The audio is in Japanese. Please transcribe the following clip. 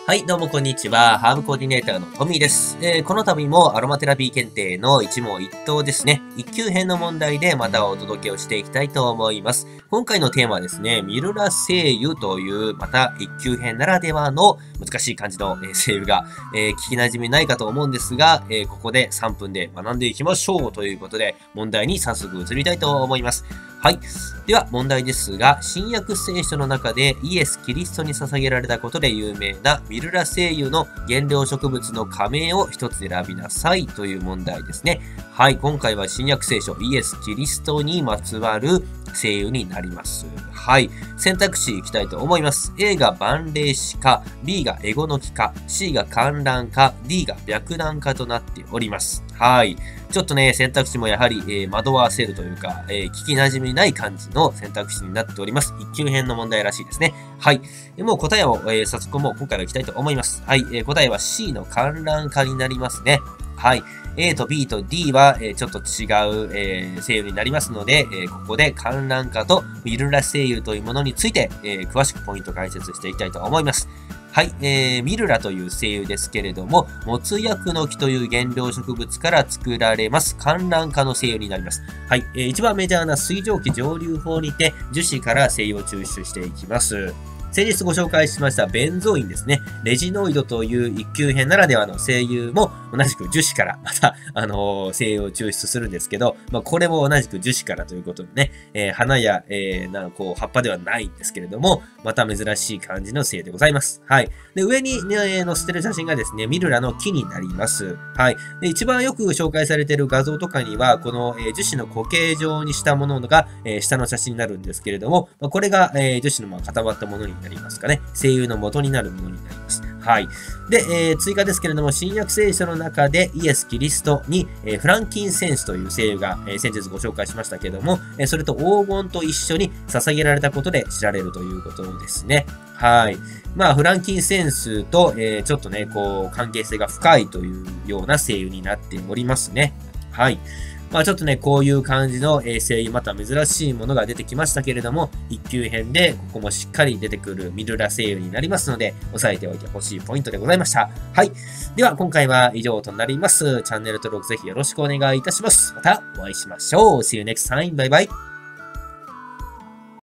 はい、どうもこんにちは。ハーブコーディネーターのトミーです。この度もアロマテラピー検定の一問一答ですね。一級編の問題でまたお届けをしていきたいと思います。今回のテーマはですね、ミルラ精油という、また一級編ならではの難しい漢字の精油が、聞き馴染みないかと思うんですが、ここで3分で学んでいきましょうということで、問題に早速移りたいと思います。はい。では、問題ですが、新約聖書の中でイエス・キリストに捧げられたことで有名なミルラ精油の原料植物の仮名を一つ選びなさいという問題ですね。はい。今回は新約聖書、イエス・キリストにまつわる精油になります。はい。選択肢いきたいと思います。A が万霊子化、B がエゴノキ化、C が観覧化、D が白蘭化となっております。はい。ちょっとね、選択肢もやはり、惑わせるというか、聞き馴染みない感じの選択肢になっております。一級編の問題らしいですね。はい。もう答えを、早速もう今回はいきたいと思います。はい。答えは C の観覧化になりますね。はい。A と B と D は、ちょっと違う、精油になりますので、ここで観覧化とミルラ精油というものについて、詳しくポイント解説していきたいと思います。はい、ミルラという精油ですけれども、モツヤクノキという原料植物から作られます、観覧化の精油になります。はい、一番メジャーな水蒸気蒸留法にて、樹脂から精油を抽出していきます。先日ご紹介しましたベンゾインですね。レジノイドという一級編ならではの精油も同じく樹脂からまた、精油を抽出するんですけど、これも同じく樹脂からということでね、花や、葉っぱではないんですけれども、また珍しい感じの精油でございます。はい。で、上に、載せてる写真がですね、ミルラの木になります。はい。で、一番よく紹介されている画像とかには、この、樹脂の固形状にしたものが、下の写真になるんですけれども、これが、樹脂の固まったものになりますかね。精油の元になるものになります。はい。で、追加ですけれども、新約聖書の中でイエス・キリストに、フランキンセンスという精油が、先日ご紹介しましたけれども、それと黄金と一緒に捧げられたことで知られるということですね。はい。フランキンセンスと、ちょっとね、関係性が深いというような精油になっておりますね。はい。ちょっとね、こういう感じの精油、また珍しいものが出てきましたけれども、一級編でここもしっかり出てくるミルラ精油になりますので、押さえておいてほしいポイントでございました。はい。では、今回は以上となります。チャンネル登録ぜひよろしくお願いいたします。またお会いしましょう。See you next time. バイバイ。